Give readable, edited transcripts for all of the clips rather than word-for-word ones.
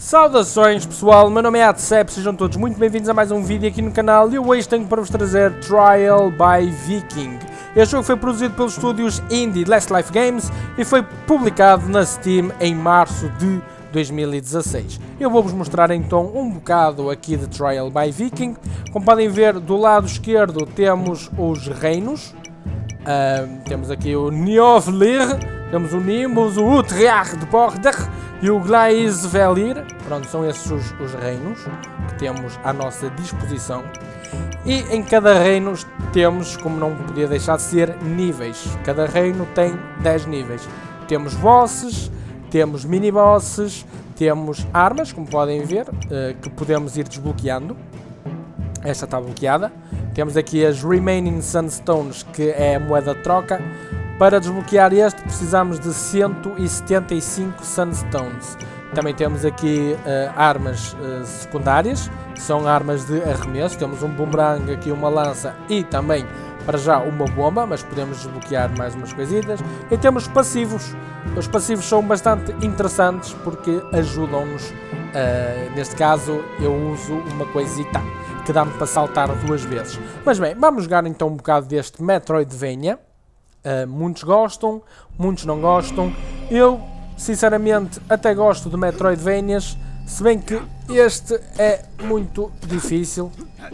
Saudações pessoal, meu nome é Adcep, sejam todos muito bem-vindos a mais um vídeo aqui no canal e hoje tenho para vos trazer Trial by Viking. Este jogo foi produzido pelos estúdios Indie Last Life Games e foi publicado na Steam em março de 2016. Eu vou-vos mostrar então um bocado aqui de Trial by Viking. Como podem ver, do lado esquerdo temos os reinos. Temos aqui o Niovlir, temos o Nimbus, o Utrecht de Border e o Gleisvelir. Pronto, são esses os reinos que temos à nossa disposição. E em cada reino temos, como não podia deixar de ser, níveis. Cada reino tem 10 níveis. Temos bosses, temos mini-bosses, temos armas, como podem ver, que podemos ir desbloqueando. Esta está bloqueada. Temos aqui as Remaining Sunstones, que é a moeda de troca. Para desbloquear este precisamos de 175 Sunstones. Também temos aqui armas secundárias, que são armas de arremesso. Temos um boomerang, aqui uma lança e também, para já, uma bomba, mas podemos desbloquear mais umas coisitas. E temos passivos. Os passivos são bastante interessantes porque ajudam-nos. Neste caso eu uso uma coisita que dá-me para saltar 2 vezes. Mas bem, vamos jogar então um bocado deste Metroidvania. Muitos gostam, muitos não gostam. Eu, sinceramente, até gosto de Metroidvanias, se bem que este é muito difícil.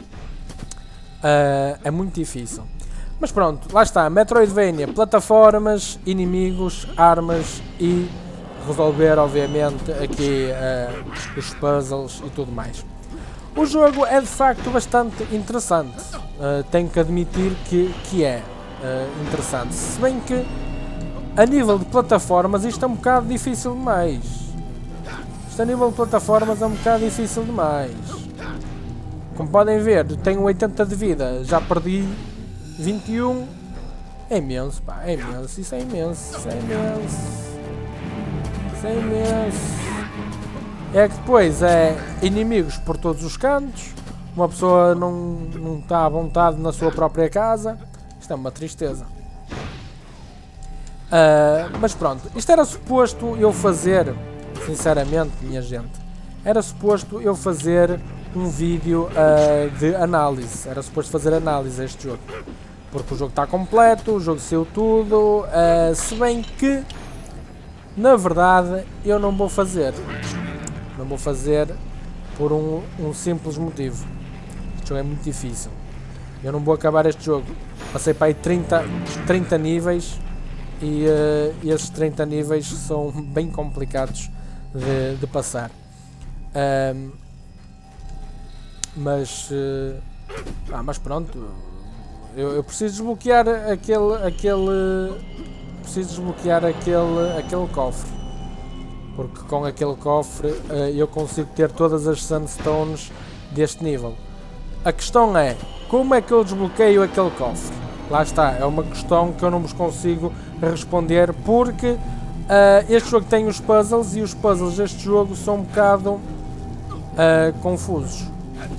É muito difícil. Mas pronto, lá está, Metroidvania, plataformas, inimigos, armas e resolver, obviamente, aqui os puzzles e tudo mais. O jogo é de facto bastante interessante, tenho que admitir que é interessante, se bem que a nível de plataformas isto é um bocado difícil demais. Isto a nível de plataformas é um bocado difícil demais. Como podem ver, tenho 80 de vida, já perdi 21. É imenso, pá, é imenso, isso é imenso, isso é imenso. Isso é imenso. É que depois é inimigos por todos os cantos, uma pessoa não está à vontade na sua própria casa. Isto é uma tristeza. Mas pronto, isto era suposto eu fazer, sinceramente, minha gente, era suposto eu fazer um vídeo de análise. Era suposto fazer análise a este jogo, porque o jogo está completo, o jogo saiu tudo, se bem que, na verdade, eu não vou fazer. Não vou fazer por um simples motivo. Este jogo é muito difícil. Eu não vou acabar este jogo. Passei para aí 30 níveis e esses 30 níveis são bem complicados de passar. Mas pronto, eu preciso desbloquear aquele cofre. Porque com aquele cofre eu consigo ter todas as Sunstones deste nível. A questão é, como é que eu desbloqueio aquele cofre? Lá está, é uma questão que eu não vos consigo responder porque este jogo tem os puzzles e os puzzles deste jogo são um bocado confusos.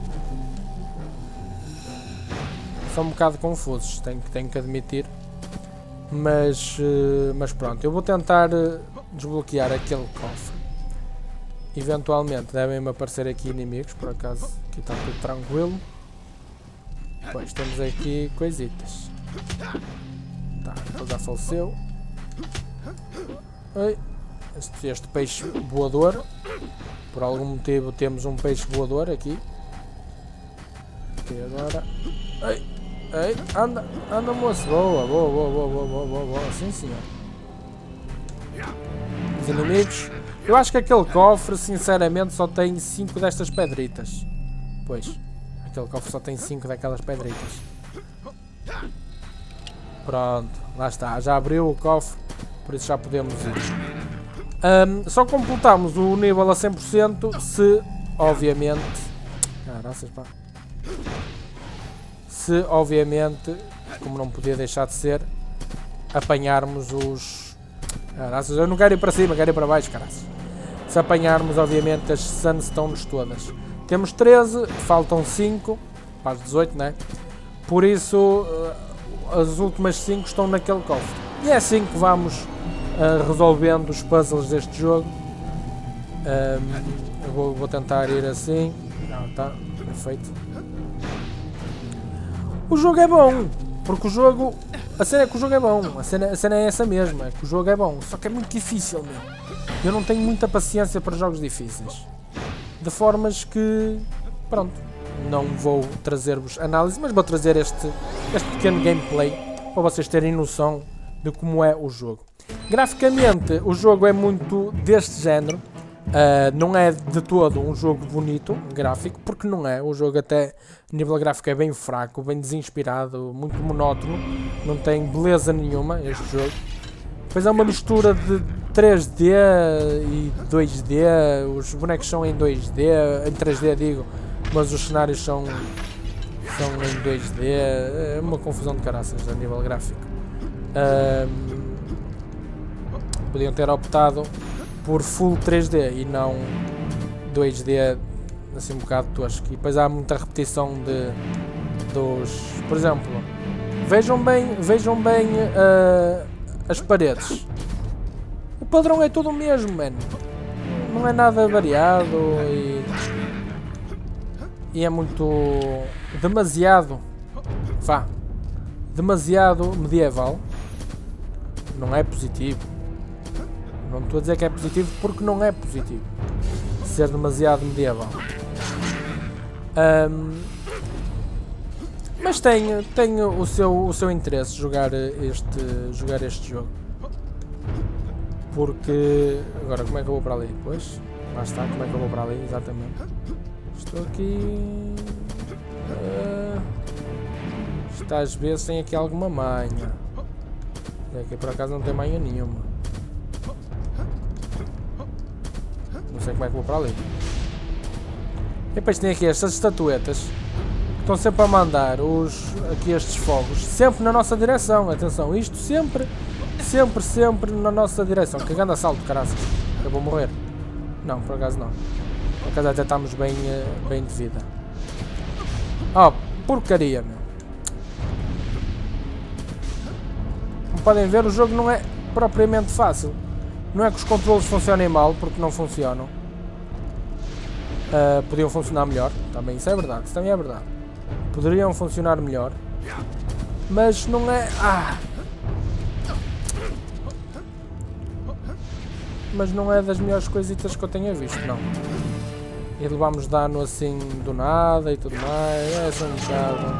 São um bocado confusos, tenho que admitir. Mas pronto, eu vou tentar desbloquear aquele cofre. Eventualmente devem-me aparecer aqui inimigos, por acaso aqui está tudo tranquilo. Depois temos aqui coisitas. Tá, ele já faleceu. Oi, este peixe voador. Por algum motivo temos um peixe voador aqui. E agora... Ei, anda moço, boa, sim senhor. Os inimigos, eu acho que aquele cofre sinceramente só tem 5 destas pedritas. Pois, aquele cofre só tem 5 daquelas pedritas. Pronto, lá está, já abriu o cofre, por isso já podemos ir. Só completamos o nível a 100% se, obviamente... Caraças, pá. Se, obviamente, como não podia deixar de ser, apanharmos os... Caraças, eu não quero ir para cima, quero ir para baixo, caraças. Se apanharmos, obviamente, as Sunstones todas. Temos 13, faltam 5, para as 18, né? Por isso, as últimas 5 estão naquele cofre. E é assim que vamos resolvendo os puzzles deste jogo. Eu vou tentar ir assim. Tá, perfeito. O jogo é bom, porque o jogo... A cena é que o jogo é bom, a cena é essa mesma, é que o jogo é bom, só que é muito difícil, meu. Eu não tenho muita paciência para jogos difíceis. De formas que... Pronto, não vou trazer-vos análise, mas vou trazer este pequeno gameplay para vocês terem noção de como é o jogo. Graficamente, o jogo é muito deste género. Não é de todo um jogo bonito, gráfico, porque não é. O jogo até, a nível gráfico, é bem fraco, bem desinspirado, muito monótono. Não tem beleza nenhuma este jogo. Depois é uma mistura de 3D e 2D. Os bonecos são em 2D, em 3D digo, mas os cenários são em 2D. É uma confusão de caraças a nível gráfico. Podiam ter optado por full 3D e não 2D, assim um bocado tosco. E depois há muita repetição dos... Por exemplo, vejam bem as paredes. O padrão é tudo o mesmo, mano. Não é nada variado e é muito... demasiado medieval. Não é positivo. Não estou a dizer que é positivo porque não é positivo ser demasiado medieval. Mas tem o seu interesse jogar este jogo. Porque... Agora, como é que eu vou para ali? Pois, lá está, como é que eu vou para ali? Exatamente. Estou aqui... Está às vezes tem aqui alguma manha. Aqui por acaso não tem manha nenhuma. Não sei como é que vou para ali. E depois tem aqui estas estatuetas que estão sempre a mandar aqui estes fogos, sempre na nossa direção. Atenção, isto sempre na nossa direção. Que grande assalto, caraças. Eu vou morrer. Não, por acaso não. Por acaso até estamos bem de vida. Oh, porcaria, meu. Como podem ver, o jogo não é propriamente fácil. Não é que os controles funcionem mal, porque não funcionam. Podiam funcionar melhor, também isso é verdade, isso também é verdade. Poderiam funcionar melhor, mas não é... Mas não é das melhores coisitas que eu tenha visto, não. E levámos dano assim do nada e tudo mais, é assim um bocado...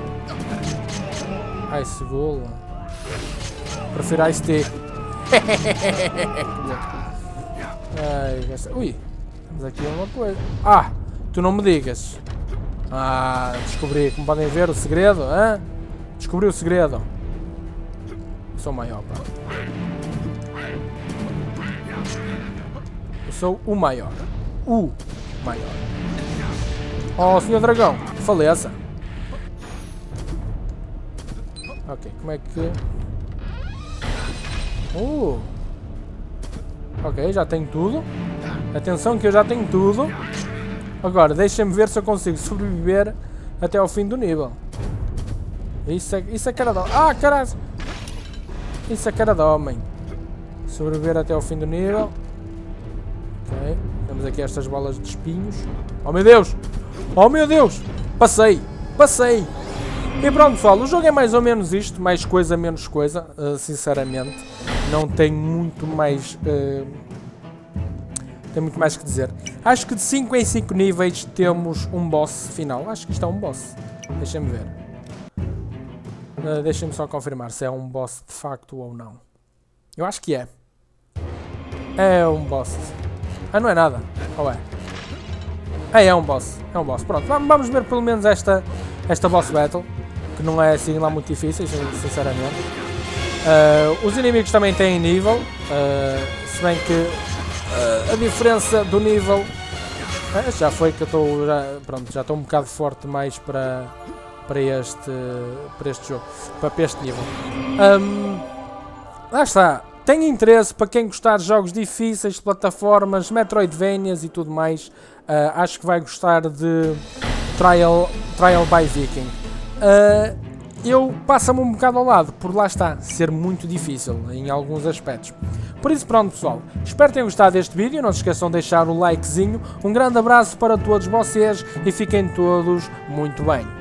Ai, segula. Prefiro Ice Tea. Ui, temos aqui uma coisa. Tu não me digas. Descobri, como podem ver, o segredo, hein? Descobri o segredo. Eu sou o maior, pá. Eu sou o maior. O maior. Oh, senhor dragão, faleça. Ok, como é que... Ok, já tenho tudo. Atenção que eu já tenho tudo. Agora, deixem-me ver se eu consigo sobreviver até ao fim do nível. Isso é cara de... caralho! Isso é cara de homem. Sobreviver até ao fim do nível. Ok, temos aqui estas bolas de espinhos. Oh meu Deus! Oh meu Deus! Passei! E pronto, pessoal, o jogo é mais ou menos isto. Mais coisa, menos coisa, sinceramente. Não tem muito mais... tem muito mais que dizer. Acho que de 5 em 5 níveis temos um boss final. Acho que isto é um boss. Deixem-me ver. Deixem-me só confirmar se é um boss de facto ou não. Eu acho que é. É um boss. Não é nada. Ou é? É um boss. É um boss. Pronto, vamos ver pelo menos esta boss battle. Que não é assim lá muito difícil, sinceramente. Os inimigos também têm nível. Se bem que a diferença do nível... já foi que eu estou... Já estou um bocado forte mais para este jogo. Para este nível. Lá está. Tenho interesse para quem gostar de jogos difíceis, de plataformas, Metroidvanias e tudo mais. Acho que vai gostar de Trial by Viking. Eu passa-me um bocado ao lado, por lá está, ser muito difícil em alguns aspectos. Por isso pronto pessoal, espero que tenham gostado deste vídeo, não se esqueçam de deixar o likezinho, um grande abraço para todos vocês e fiquem todos muito bem.